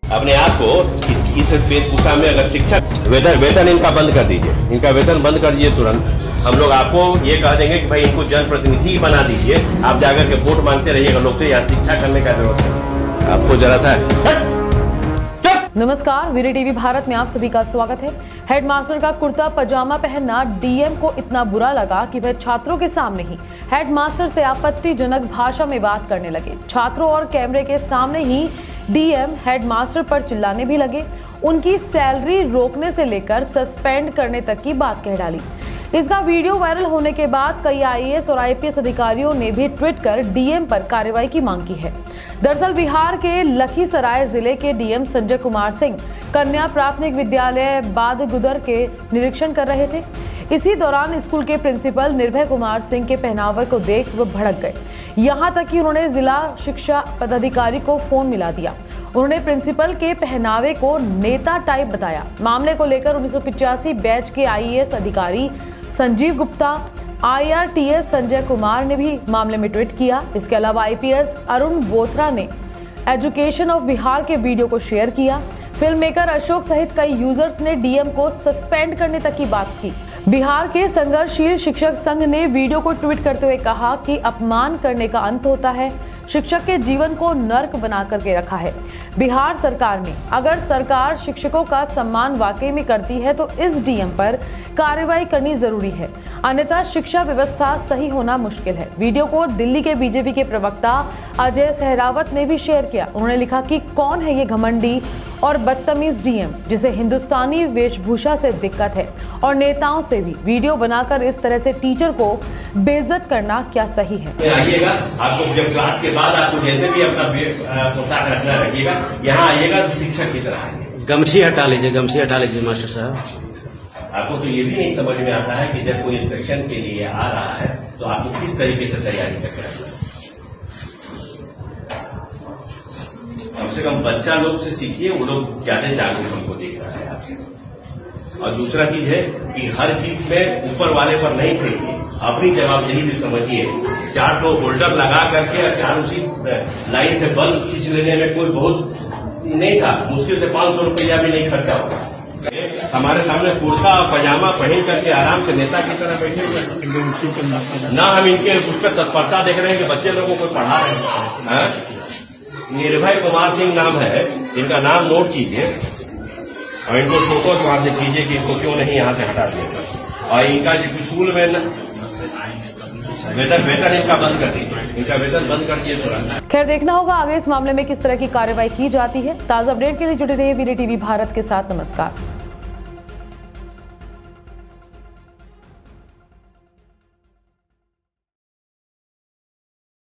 अपने आप को इस वेशभूषा में अगर शिक्षक वेतन इनका बंद कर दीजिए, इनका वेतन बंद कर दीजिए तुरंत। हम लोग आपको ये कह देंगे कि भाई इनको जनप्रतिनिधि बना दीजिए, आप जाकर के वोट मांगते रहिएगा लोग से, यहाँ शिक्षा करने का जरूरत है आपको जरा सा। नमस्कार, वीरे टीवी भारत में आप सभी का स्वागत है। हेडमास्टर का कुर्ता पजामा पहनना डीएम को इतना बुरा लगा कि वह छात्रों के सामने ही हेडमास्टर से आपत्तिजनक भाषा में बात करने लगे। छात्रों और कैमरे के सामने ही डीएम हेडमास्टर पर चिल्लाने भी लगे। उनकी सैलरी रोकने से लेकर सस्पेंड करने तक की बात कह डाली। इसका वीडियो वायरल होने के बाद कई आईएएस और आईपीएस अधिकारियों ने भी ट्वीट कर डीएम पर कार्रवाई की मांग की है। दरअसल बिहार के लखीसराय जिले के डीएम संजय कुमार सिंह कन्या प्राथमिक विद्यालय बादगुदर के निरीक्षण कर रहे थे। इसी दौरान स्कूल के प्रिंसिपल निर्भय कुमार सिंह के पहनावे को देख वो भड़क गए। यहाँ तक कि उन्होंने जिला शिक्षा पदाधिकारी को फोन मिला दिया। उन्होंने प्रिंसिपल के पहनावे को नेता टाइप बताया। मामले को लेकर 1985 बैच के आईएएस अधिकारी संजीव गुप्ता, आईआरटीएस संजय कुमार ने भी मामले में ट्वीट किया। इसके अलावा आईपीएस अरुण बोथरा ने एजुकेशन ऑफ बिहार के वीडियो को शेयर किया। फिल्म मेकर अशोक सहित कई यूजर्स ने डीएम को सस्पेंड करने तक की बात की। बिहार के संघर्षशील शिक्षक संघ ने वीडियो को ट्वीट करते हुए कहा कि अपमान करने का अंत होता है। शिक्षक के जीवन को नर्क बना करके रखा है बिहार सरकार ने। अगर सरकार शिक्षकों का सम्मान वाकई में करती है तो इस डीएम पर कार्रवाई करनी जरूरी है, अन्यथा शिक्षा व्यवस्था सही होना मुश्किल है। वीडियो को दिल्ली के बीजेपी के प्रवक्ता अजय सहरावत ने भी शेयर किया। उन्होंने लिखा कि कौन है ये घमंडी और बदतमीज डीएम जिसे हिंदुस्तानी वेशभूषा से दिक्कत है, और नेताओं से भी वीडियो बनाकर इस तरह से टीचर को बेइज्जत करना क्या सही है। आइएगा, आपको जब क्लास के बाद आपको जैसे भी अपना पोशाक रखना रखिएगा, यहाँ आइएगा तो शिक्षक की तरह आइए। गमछी हटा लीजिए मास्टर साहब। आपको तो ये भी नहीं समझ में आता है कि जब कोई इंस्पेक्शन के लिए आ रहा है तो आपको किस तरीके से तैयारी करके रखना है। कम से कम बच्चा लोग से सीखिए, वो लोग ज्यादा जागरूक हमको दिख रहा है आपसे। और दूसरा चीज है कि हर चीज में ऊपर वाले पर नहीं फेंकिए, अपनी जवाबदेही भी समझिए। 4 होल्डर लगा करके और 4 उसी लाइन से बल्ब खींच लेने में कोई बहुत नहीं था, मुश्किल से 500 रुपया भी नहीं खर्चा होगा। हमारे सामने कुर्ता पजामा पहन करके आराम से नेता की तरह बैठे हुए ना, हम इनके उस पर तत्परता देख रहे हैं कि बच्चे लोगों को पढ़ा रहे हैं। निर्भय कुमार सिंह नाम है इनका, नाम नोट कीजिए और इनको फोटो वहां से कीजिए कि इनको क्यों नहीं यहाँ से हटा दिया। और इनका स्कूल में वेतन इनका बंद कर दीजिए, इनका वेतन बंद कर दिए तुरंत। खैर, देखना होगा आगे इस मामले में किस तरह की कार्रवाई की जाती है। ताजा अपडेट के लिए जुड़े रहिए वीरे टीवी भारत के साथ। नमस्कार।